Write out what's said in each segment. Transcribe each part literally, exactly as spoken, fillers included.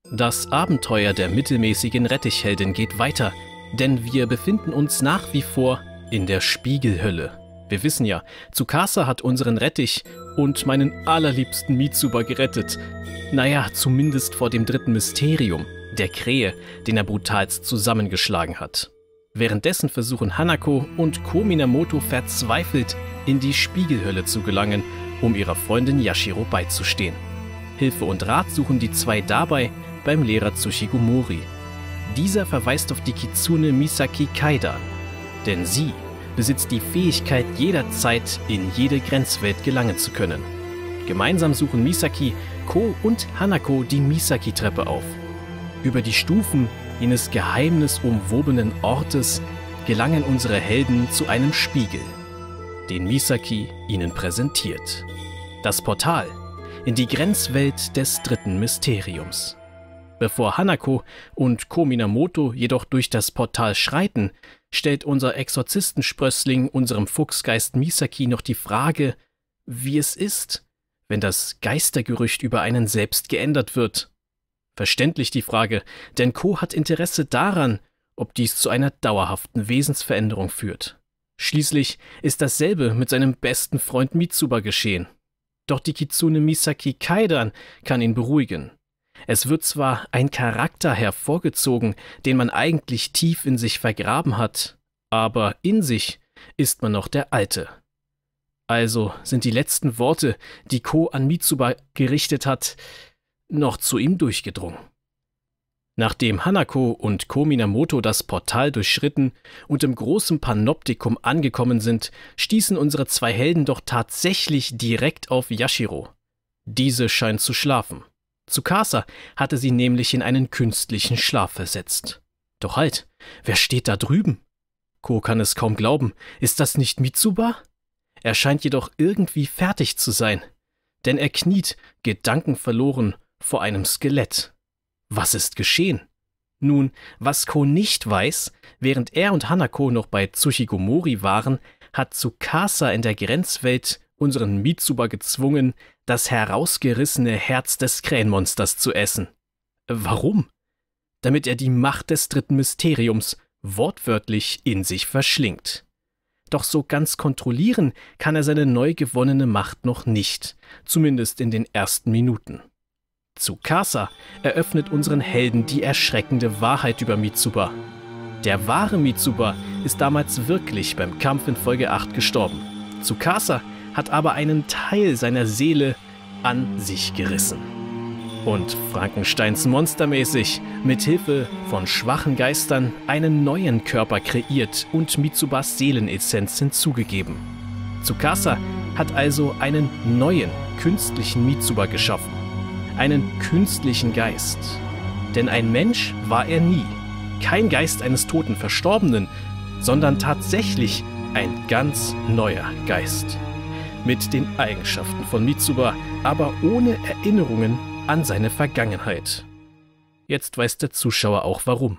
Das Abenteuer der mittelmäßigen Rettichheldin geht weiter, denn wir befinden uns nach wie vor in der Spiegelhölle. Wir wissen ja, Tsukasa hat unseren Rettich und meinen allerliebsten Mitsuba gerettet. Naja, zumindest vor dem dritten Mysterium, der Krähe, den er brutalst zusammengeschlagen hat. Währenddessen versuchen Hanako und Ko Minamoto verzweifelt in die Spiegelhölle zu gelangen, um ihrer Freundin Yashiro beizustehen. Hilfe und Rat suchen die zwei dabei beim Lehrer Tsuchigomori. Dieser verweist auf die Kitsune Misaki Kaidan, denn sie besitzt die Fähigkeit, jederzeit in jede Grenzwelt gelangen zu können. Gemeinsam suchen Misaki, Ko und Hanako die Misaki-Treppe auf. Über die Stufen jenes geheimnisumwobenen Ortes gelangen unsere Helden zu einem Spiegel, den Misaki ihnen präsentiert. Das Portal in die Grenzwelt des dritten Mysteriums. Bevor Hanako und Ko Minamoto jedoch durch das Portal schreiten, stellt unser Exorzistensprössling unserem Fuchsgeist Misaki noch die Frage, wie es ist, wenn das Geistergerücht über einen selbst geändert wird. Verständlich die Frage, denn Ko hat Interesse daran, ob dies zu einer dauerhaften Wesensveränderung führt. Schließlich ist dasselbe mit seinem besten Freund Mitsuba geschehen. Doch die Kitsune Misaki Kaidan kann ihn beruhigen. Es wird zwar ein Charakter hervorgezogen, den man eigentlich tief in sich vergraben hat, aber in sich ist man noch der Alte. Also sind die letzten Worte, die Ko an Mitsuba gerichtet hat, noch zu ihm durchgedrungen. Nachdem Hanako und Ko Minamoto das Portal durchschritten und im großen Panoptikum angekommen sind, stießen unsere zwei Helden doch tatsächlich direkt auf Yashiro. Diese scheint zu schlafen. Tsukasa hatte sie nämlich in einen künstlichen Schlaf versetzt. Doch halt, wer steht da drüben? Ko kann es kaum glauben. Ist das nicht Mitsuba? Er scheint jedoch irgendwie fertig zu sein, denn er kniet, gedankenverloren, vor einem Skelett. Was ist geschehen? Nun, was Ko nicht weiß, während er und Hanako noch bei Tsuchigomori waren, hat Tsukasa in der Grenzwelt unseren Mitsuba gezwungen, das herausgerissene Herz des Krähenmonsters zu essen. Warum? Damit er die Macht des dritten Mysteriums wortwörtlich in sich verschlingt. Doch so ganz kontrollieren kann er seine neu gewonnene Macht noch nicht, zumindest in den ersten Minuten. Tsukasa eröffnet unseren Helden die erschreckende Wahrheit über Mitsuba. Der wahre Mitsuba ist damals wirklich beim Kampf in Folge acht gestorben. Tsukasa hat aber einen Teil seiner Seele an sich gerissen. Und Frankensteins monstermäßig mit Hilfe von schwachen Geistern einen neuen Körper kreiert und Mitsubas Seelenessenz hinzugegeben. Tsukasa hat also einen neuen, künstlichen Mitsuba geschaffen. Einen künstlichen Geist. Denn ein Mensch war er nie. Kein Geist eines toten Verstorbenen, sondern tatsächlich ein ganz neuer Geist. Mit den Eigenschaften von Mitsuba, aber ohne Erinnerungen an seine Vergangenheit. Jetzt weiß der Zuschauer auch warum.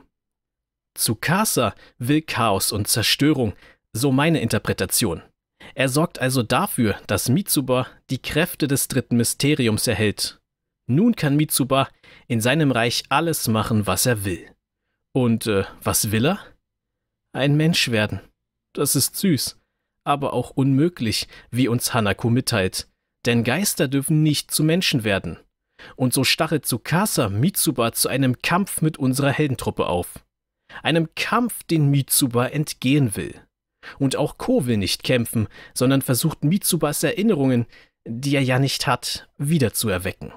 Tsukasa will Chaos und Zerstörung, so meine Interpretation. Er sorgt also dafür, dass Mitsuba die Kräfte des dritten Mysteriums erhält. Nun kann Mitsuba in seinem Reich alles machen, was er will. Und äh, was will er? Ein Mensch werden. Das ist süß, aber auch unmöglich, wie uns Hanako mitteilt. Denn Geister dürfen nicht zu Menschen werden. Und so stachelt Tsukasa Mitsuba zu einem Kampf mit unserer Heldentruppe auf. Einem Kampf, den Mitsuba entgehen will. Und auch Ko will nicht kämpfen, sondern versucht Mitsubas Erinnerungen, die er ja nicht hat, wiederzuerwecken.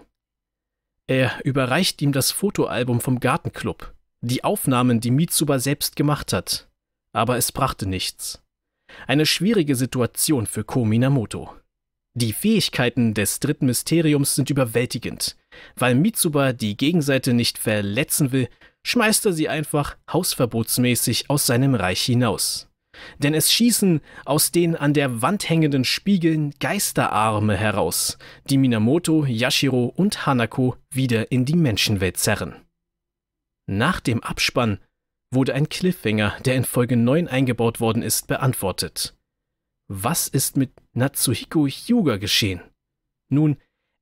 Er überreicht ihm das Fotoalbum vom Gartenclub, die Aufnahmen, die Mitsuba selbst gemacht hat. Aber es brachte nichts. Eine schwierige Situation für Ko Minamoto. Die Fähigkeiten des dritten Mysteriums sind überwältigend. Weil Mitsuba die Gegenseite nicht verletzen will, schmeißt er sie einfach hausverbotsmäßig aus seinem Reich hinaus. Denn es schießen aus den an der Wand hängenden Spiegeln Geisterarme heraus, die Minamoto, Yashiro und Hanako wieder in die Menschenwelt zerren. Nach dem Abspann wurde ein Cliffhanger, der in Folge neun eingebaut worden ist, beantwortet. Was ist mit Natsuhiko Hyuga geschehen? Nun,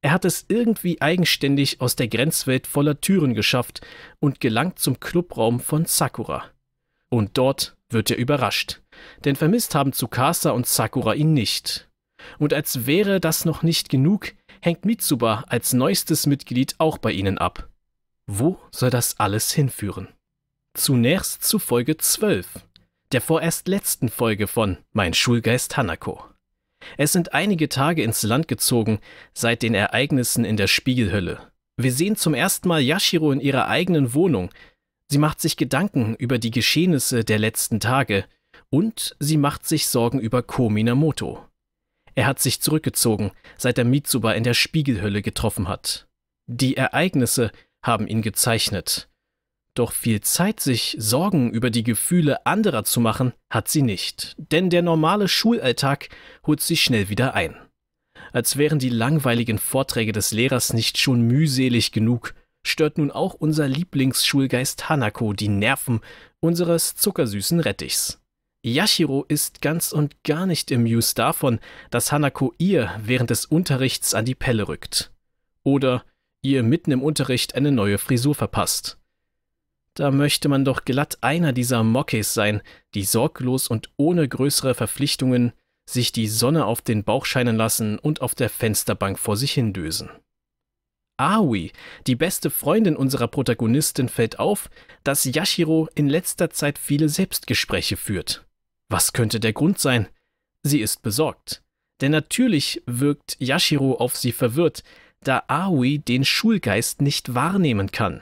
Er hat es irgendwie eigenständig aus der Grenzwelt voller Türen geschafft und gelangt zum Clubraum von Sakura. Und dort wird er überrascht, denn vermisst haben Tsukasa und Sakura ihn nicht. Und als wäre das noch nicht genug, hängt Mitsuba als neuestes Mitglied auch bei ihnen ab. Wo soll das alles hinführen? Zunächst zu Folge zwölf, der vorerst letzten Folge von Mein Schulgeist Hanako. Es sind einige Tage ins Land gezogen seit den Ereignissen in der Spiegelhölle. Wir sehen zum ersten Mal Yashiro in ihrer eigenen Wohnung. Sie macht sich Gedanken über die Geschehnisse der letzten Tage und sie macht sich Sorgen über Ko Minamoto. Er hat sich zurückgezogen, seit er Mitsuba in der Spiegelhölle getroffen hat. Die Ereignisse haben ihn gezeichnet. Doch viel Zeit, sich Sorgen über die Gefühle anderer zu machen, hat sie nicht, denn der normale Schulalltag holt sie schnell wieder ein. Als wären die langweiligen Vorträge des Lehrers nicht schon mühselig genug, stört nun auch unser Lieblingsschulgeist Hanako die Nerven unseres zuckersüßen Rettichs. Yashiro ist ganz und gar nicht amused davon, dass Hanako ihr während des Unterrichts an die Pelle rückt. Oder ihr mitten im Unterricht eine neue Frisur verpasst. Da möchte man doch glatt einer dieser Mokkes sein, die sorglos und ohne größere Verpflichtungen sich die Sonne auf den Bauch scheinen lassen und auf der Fensterbank vor sich hindösen. Aoi, die beste Freundin unserer Protagonistin, fällt auf, dass Yashiro in letzter Zeit viele Selbstgespräche führt. Was könnte der Grund sein? Sie ist besorgt. Denn natürlich wirkt Yashiro auf sie verwirrt, da Aoi den Schulgeist nicht wahrnehmen kann.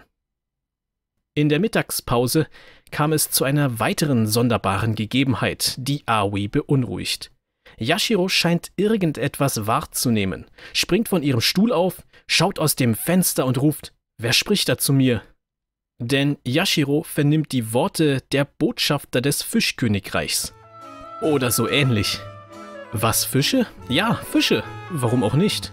In der Mittagspause kam es zu einer weiteren sonderbaren Gegebenheit, die Aoi beunruhigt. Yashiro scheint irgendetwas wahrzunehmen, springt von ihrem Stuhl auf, schaut aus dem Fenster und ruft: »Wer spricht da zu mir?« Denn Yashiro vernimmt die Worte der Botschafter des Fischkönigreichs. Oder so ähnlich. Was, Fische? Ja, Fische. Warum auch nicht?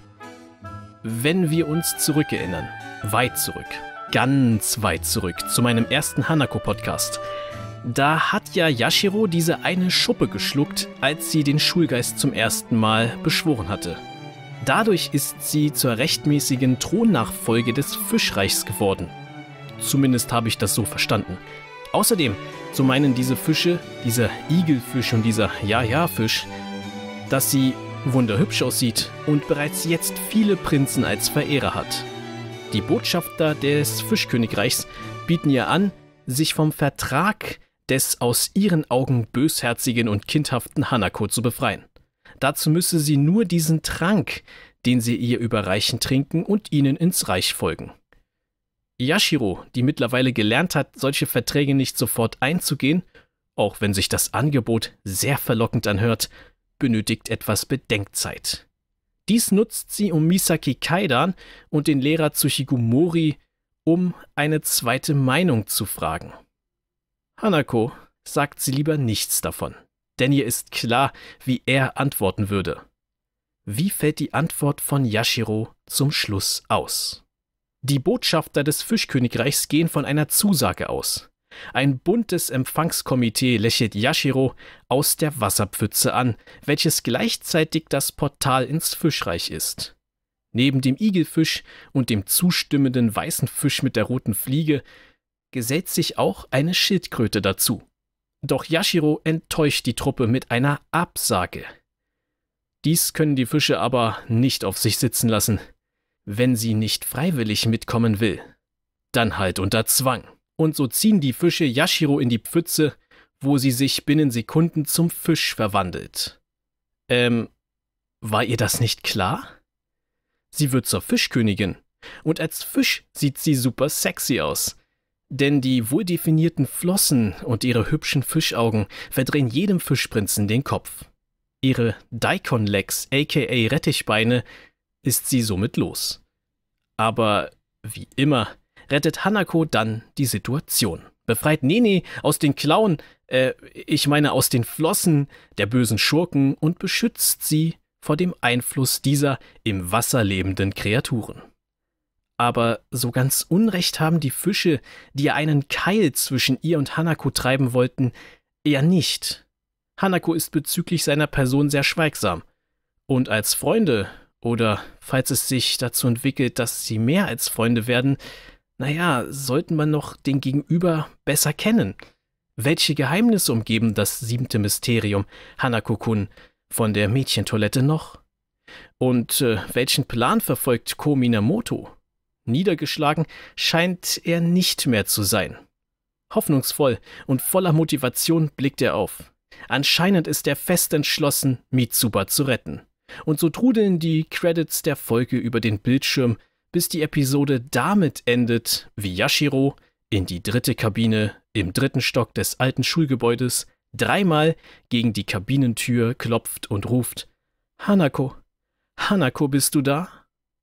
Wenn wir uns zurückerinnern, weit zurück, ganz weit zurück zu meinem ersten Hanako-Podcast, da hat ja Yashiro diese eine Schuppe geschluckt, als sie den Schulgeist zum ersten Mal beschworen hatte. Dadurch ist sie zur rechtmäßigen Thronnachfolge des Fischreichs geworden. Zumindest habe ich das so verstanden. Außerdem, so meinen diese Fische, dieser Igelfisch und dieser Ja-Ja-Fisch, dass sie wunderhübsch aussieht und bereits jetzt viele Prinzen als Verehrer hat. Die Botschafter des Fischkönigreichs bieten ihr an, sich vom Vertrag des aus ihren Augen bösherzigen und kindhaften Hanako zu befreien. Dazu müsse sie nur diesen Trank, den sie ihr überreichen, trinken und ihnen ins Reich folgen. Yashiro, die mittlerweile gelernt hat, solche Verträge nicht sofort einzugehen, auch wenn sich das Angebot sehr verlockend anhört, benötigt etwas Bedenkzeit. Dies nutzt sie, um Misaki Kaidan und den Lehrer Tsuchigumori um eine zweite Meinung zu fragen. Hanako sagt sie lieber nichts davon, denn ihr ist klar, wie er antworten würde. Wie fällt die Antwort von Yashiro zum Schluss aus? Die Botschafter des Fischkönigreichs gehen von einer Zusage aus. Ein buntes Empfangskomitee lächelt Yashiro aus der Wasserpfütze an, welches gleichzeitig das Portal ins Fischreich ist. Neben dem Igelfisch und dem zustimmenden weißen Fisch mit der roten Fliege gesellt sich auch eine Schildkröte dazu. Doch Yashiro enttäuscht die Truppe mit einer Absage. Dies können die Fische aber nicht auf sich sitzen lassen. Wenn sie nicht freiwillig mitkommen will, dann halt unter Zwang. Und so ziehen die Fische Yashiro in die Pfütze, wo sie sich binnen Sekunden zum Fisch verwandelt. Ähm, war ihr das nicht klar? Sie wird zur Fischkönigin und als Fisch sieht sie super sexy aus. Denn die wohldefinierten Flossen und ihre hübschen Fischaugen verdrehen jedem Fischprinzen den Kopf. Ihre Daikon Legs, aka Rettichbeine, ist sie somit los. Aber wie immer rettet Hanako dann die Situation. Befreit Nene aus den Klauen, äh, ich meine aus den Flossen der bösen Schurken und beschützt sie vor dem Einfluss dieser im Wasser lebenden Kreaturen. Aber so ganz Unrecht haben die Fische, die einen Keil zwischen ihr und Hanako treiben wollten, eher nicht. Hanako ist bezüglich seiner Person sehr schweigsam. Und als Freunde Oder falls es sich dazu entwickelt, dass sie mehr als Freunde werden, naja, sollten wir noch den Gegenüber besser kennen. Welche Geheimnisse umgeben das siebte Mysterium, Hanako-kun, von der Mädchentoilette noch? Und äh, welchen Plan verfolgt Ko Minamoto? Niedergeschlagen scheint er nicht mehr zu sein. Hoffnungsvoll und voller Motivation blickt er auf. Anscheinend ist er fest entschlossen, Mitsuba zu retten. Und so trudeln die Credits der Folge über den Bildschirm, bis die Episode damit endet, wie Yashiro in die dritte Kabine im dritten Stock des alten Schulgebäudes dreimal gegen die Kabinentür klopft und ruft: Hanako, Hanako, bist du da?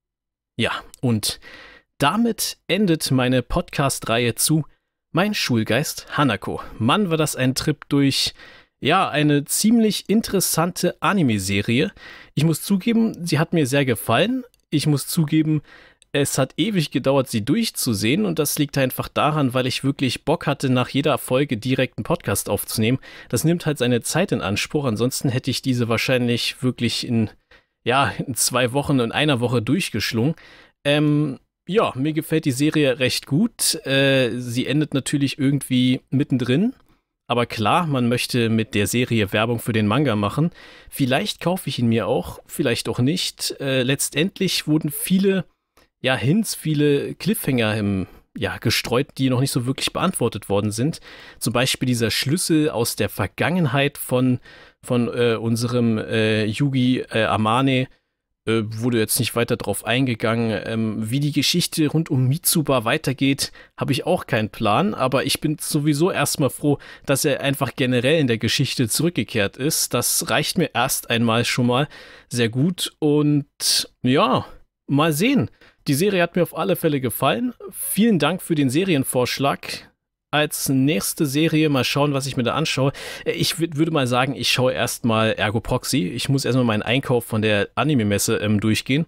Ja, und damit endet meine Podcast-Reihe zu Mein Schulgeist Hanako. Mann, war das ein Trip durch, ja, eine ziemlich interessante Anime-Serie. Ich muss zugeben, sie hat mir sehr gefallen. Ich muss zugeben, es hat ewig gedauert, sie durchzusehen, und das liegt einfach daran, weil ich wirklich Bock hatte, nach jeder Folge direkt einen Podcast aufzunehmen. Das nimmt halt seine Zeit in Anspruch, ansonsten hätte ich diese wahrscheinlich wirklich in, ja, in zwei Wochen und einer Woche durchgeschlungen. Ähm, ja, mir gefällt die Serie recht gut. Äh, sie endet natürlich irgendwie mittendrin. Aber klar, man möchte mit der Serie Werbung für den Manga machen. Vielleicht kaufe ich ihn mir auch, vielleicht auch nicht. Äh, letztendlich wurden viele, ja, Hints, viele Cliffhanger im, ja, gestreut, die noch nicht so wirklich beantwortet worden sind. Zum Beispiel dieser Schlüssel aus der Vergangenheit von, von äh, unserem äh, Yugi äh, Amane. Wurde jetzt nicht weiter drauf eingegangen. Ähm, wie die Geschichte rund um Mitsuba weitergeht, habe ich auch keinen Plan, aber ich bin sowieso erstmal froh, dass er einfach generell in der Geschichte zurückgekehrt ist. Das reicht mir erst einmal schon mal sehr gut, und ja, mal sehen. Die Serie hat mir auf alle Fälle gefallen. Vielen Dank für den Serienvorschlag. Als nächste Serie mal schauen, was ich mir da anschaue. Ich w- würde mal sagen, ich schaue erstmal Ergo Proxy. Ich muss erstmal meinen Einkauf von der Anime-Messe ähm, durchgehen.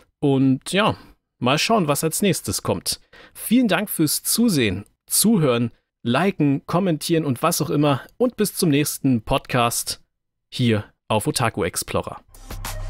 Und ja, mal schauen, was als nächstes kommt. Vielen Dank fürs Zusehen, Zuhören, Liken, Kommentieren und was auch immer. Und bis zum nächsten Podcast hier auf Otaku Explorer.